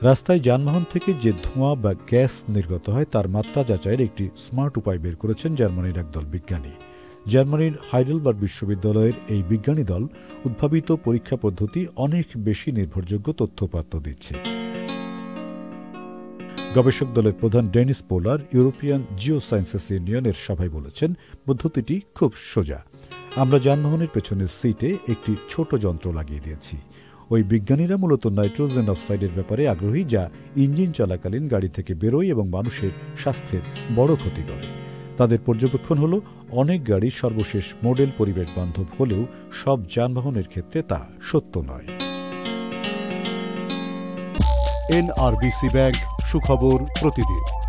রাস্তায় যানবাহন থেকে যে ধোঁয়া বা গ্যাস নির্গত হয় তার মাত্রা যাচাইয়ের একটি স্মার্ট উপায় বের করেছেন জার্মানির একদল বিজ্ঞানী। জার্মানির হাইডেলবার্গ বিশ্ববিদ্যালয়ের এই বিজ্ঞানী দল উদ্ভাবিত পরীক্ষা পদ্ধতি অনেক বেশি নির্ভরযোগ্য তথ্যপাত্র দিচ্ছে। গবেষক দলের প্রধান ডেনিস পোলার ইউরোপিয়ান জিওসায়েন্সেস ইউনিয়নের সভায় বলেছেন, পদ্ধতিটি খুব সোজা। আমরা যানবাহনের পেছনের সিটে একটি ছোট যন্ত্র লাগিয়ে দিয়েছি। ওই বিজ্ঞানীরা মূলত নাইট্রোজেন অক্সাইডের ব্যাপারে আগ্রহী, যা ইঞ্জিন চলাকালীন গাড়ি থেকে বেরোয় এবং মানুষের স্বাস্থ্যের বড় ক্ষতি করে। তাদের পর্যবেক্ষণ হলো, অনেক গাড়ির সর্বশেষ মডেল পরিবেশ বান্ধব হলেও সব যানবাহনের ক্ষেত্রে তা সত্য নয়। NRBC ব্যাংক, সুখবর প্রতিদিন।